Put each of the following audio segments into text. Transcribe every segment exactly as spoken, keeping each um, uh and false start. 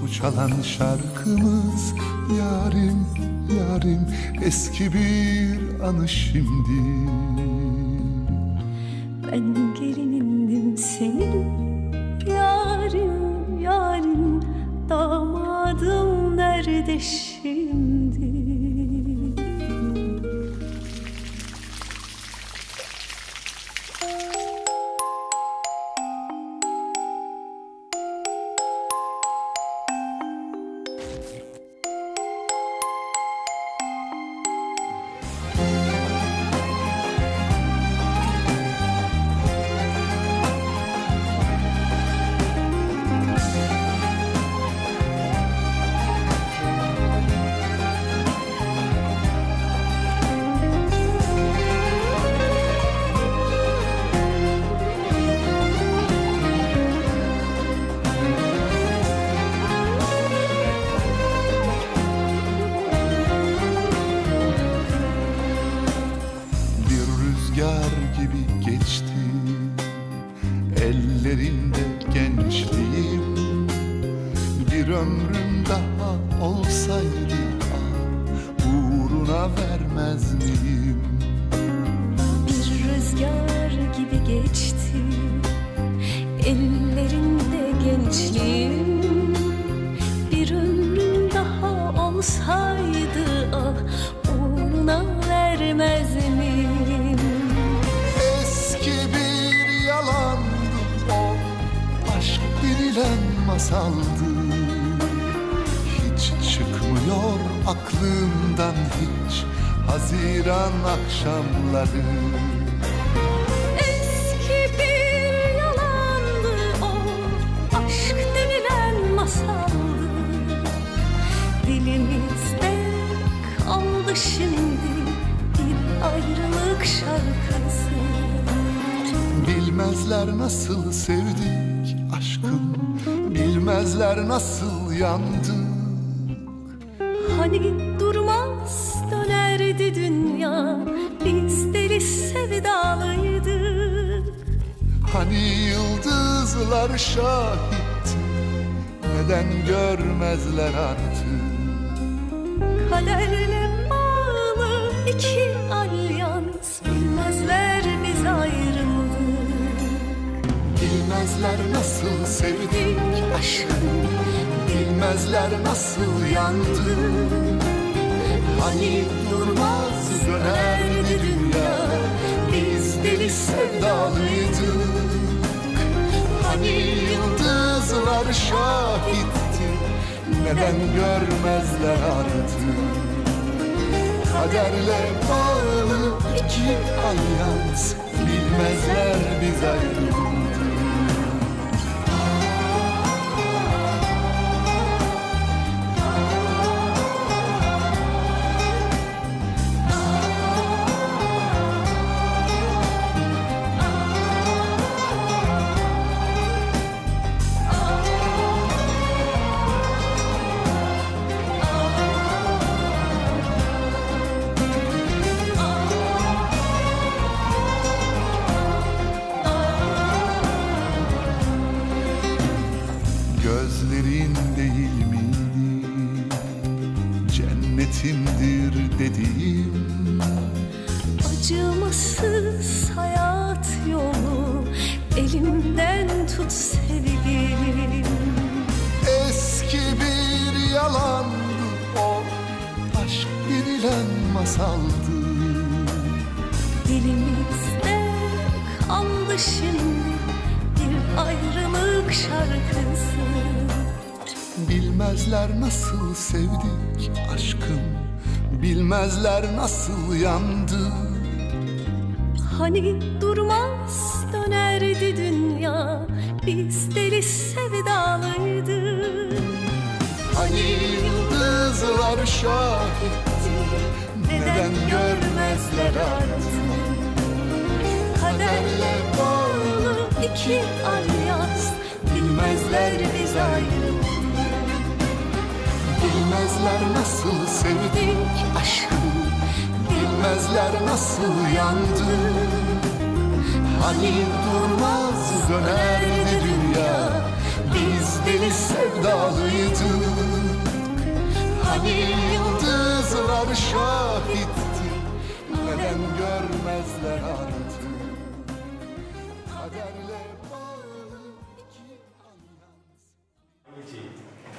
bu çalan şarkımız. Yarim, yarim, eski bir anı şimdi. Ben gelinindim senin, yarim, yarim. Damadım nerede şimdi? Akşamları eski bir yalandı o, aşk denilen masaldı. Dilimizde kaldı şimdi bir ayrılık şarkısı. Bilmezler nasıl sevdik aşkım, bilmezler nasıl yandık. Hani durmaz dönerdi dünya, biz deli sevdalıydık. Hani yıldızlar şahitti, neden görmezler artık? Kaderle bağlı iki alyans, bilmezler biz ayrıldık. Bilmezler nasıl sevdik aşkım, bilmezler nasıl yandık. Hani durmaz dönerdi dünya, biz deli sevdalıydık. Hani yıldızlar şahitti, neden görmezler artık? Kaderle bağlı iki alyans, bilmezler biz ayrıldık. Cennetimdir dediğim acımasız hayat yolu, elimden tut sevgilim. Eski bir yalandı o, aşk denilen masaldı. Dilimizde kaldı şimdi bir ayrılık şarkısı. Bilmezler nasıl sevdik aşkım, bilmezler nasıl yandık. Hani durmaz dönerdi dünya, biz deli sevdalıydık. Hani yıldızlar şahitti, neden görmezler artık? Kaderle bağlı iki alyans, bilmezler biz ayrıldık. Bilmezler nasıl sevdik aşkım, bilmezler nasıl yandık. Hani durmaz dönerdi dünya, biz deli sevdalıydık. Hani yıldızlar şahitti, neden görmezler artık. Kaderle bağlı iki alyans.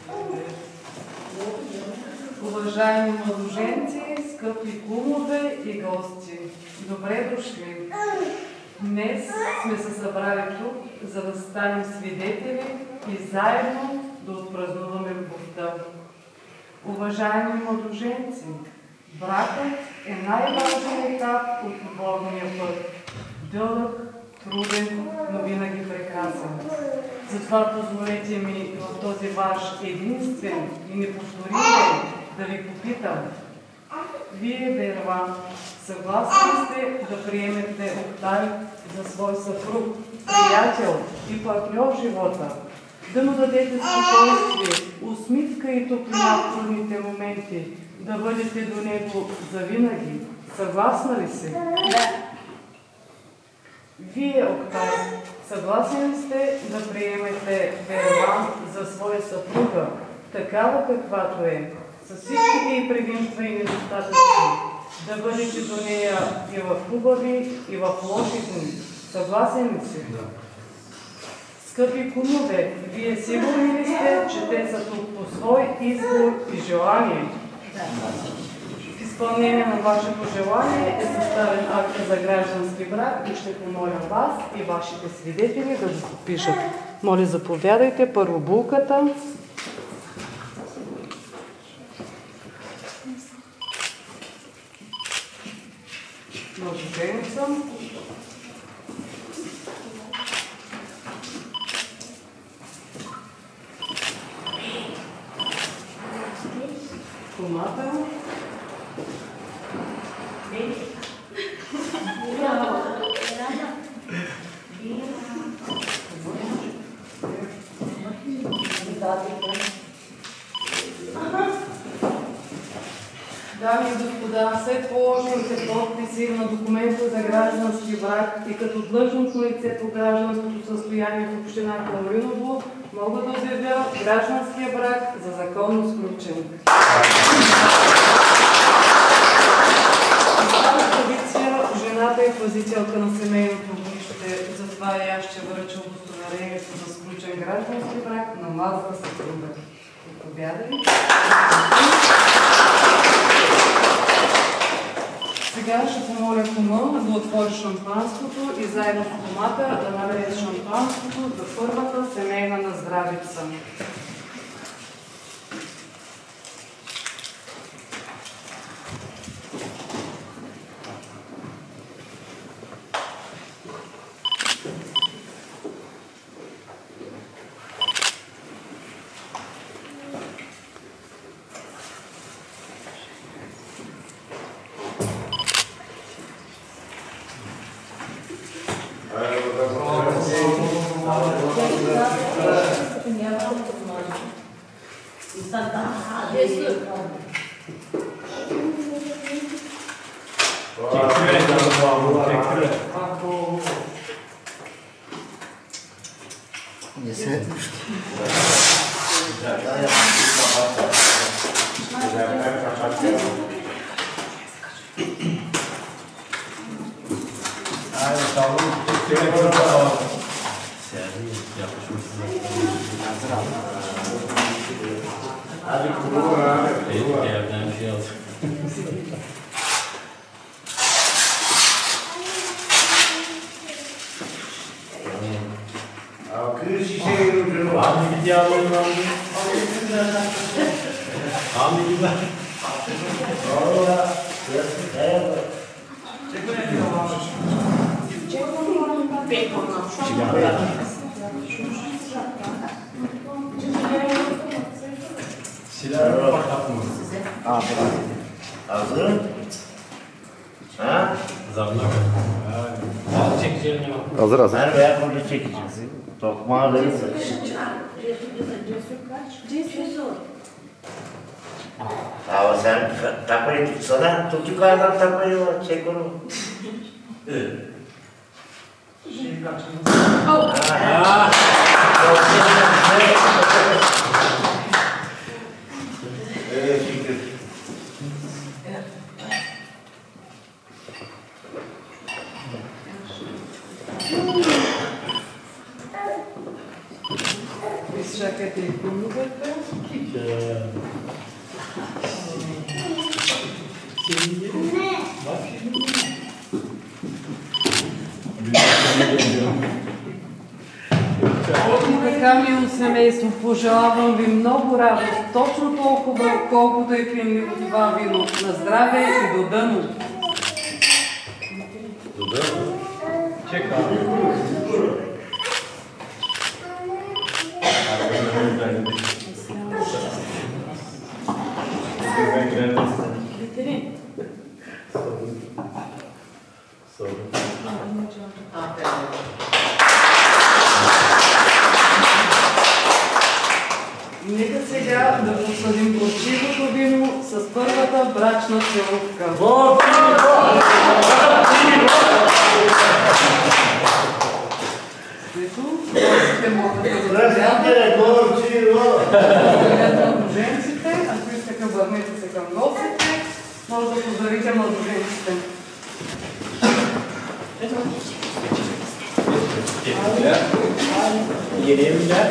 Уважаеми младоженци, скъпи кумове и гости, добре дошли! Днес сме се събрали тук, за да станем свидетели и заедно да отпразнуваме любовта. Уважаеми младоженци, бракът е най-важният етап от любовния път. Дълъг, труден, но винаги прекрасен. Затова позволете ми в този ваш единствен и неповторителен да ви попитам. Вие, Берва, съгласни сте да приемете Октай за свой съпруг, приятел и партньор в живота? Да му дадете спокойствие, усмивка и топлина в трудните моменти, да бъдете до него завинаги? Съгласна ли си? Да. Вие, Октай, съгласни ли сте да приемете Берва за своя съпруга, такава каквато е, с всичките и предимства и недостатъци, да бъдете до нея и в хубави, и в лоши дни? Съгласен ли си? Да. Скъпи кумове, вие сигурни ли сте, че те са тук по свой избор и желание? Да. В изпълнение на вашето желание е съставен акт за граждански брак и ще помоля вас и вашите свидетели да го подпишат. Моля, заповядайте, първо булката. Младоженица. Кумата. Дами и господа, след положените подписи на документа за граждански брак и като длъжностно лице по гражданското състояние в община Калориново, мога да обявя гражданския брак за законно сключен. Стана традиция, жената е пазителка на семейното огнище, затова и аз ще връча удостоверението за сключен граждански брак на младата съпруга. Заповядай. Сега ще помоля кума да отвори шампанското и заедно с кумата да налее шампанското за първата семейна наздравица. Hazır hazır. Ben veya burada çekeceğiz. Tokmağı verirse. Ama sen tapayı tutsana, tut yukarıdan tapayı var, çek onu. Şey kaçırmış. Така, мило семейство, пожелавам ви много радост, точно толкова, колкото е пиенливо това вино. На здраве и до дъно! До дъно? Чекам. Нека сега да посъдим горчивото вино с първата брачна целувка. Слето, гостите могат да забравят младоженците, ако искате, върнете се към гостите, може да поздравите младоженците. Geleyim de.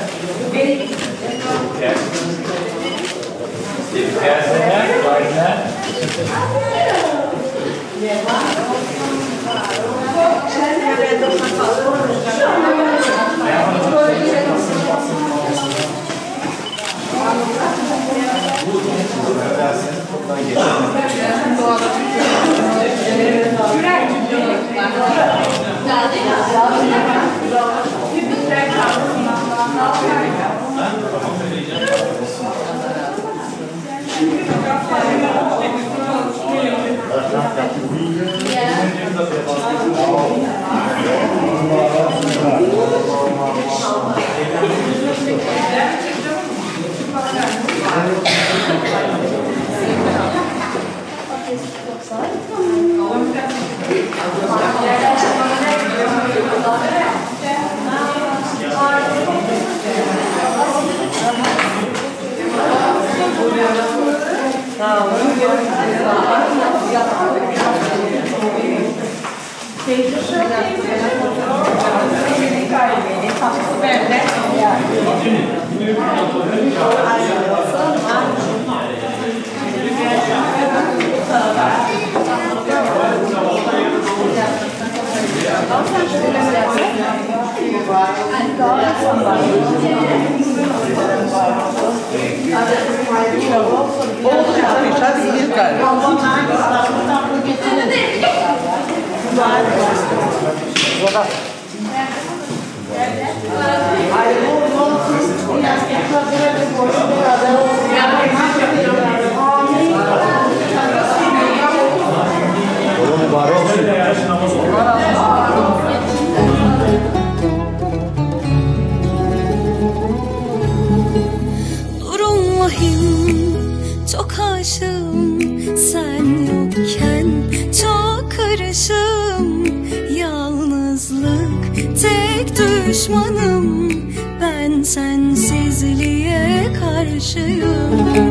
Gelsinler, varlar. Durun vahim, çok aşığım, sen yokken çok karışım. Yalnızlık tek düşmanım, ben sensizliğe karşıyım.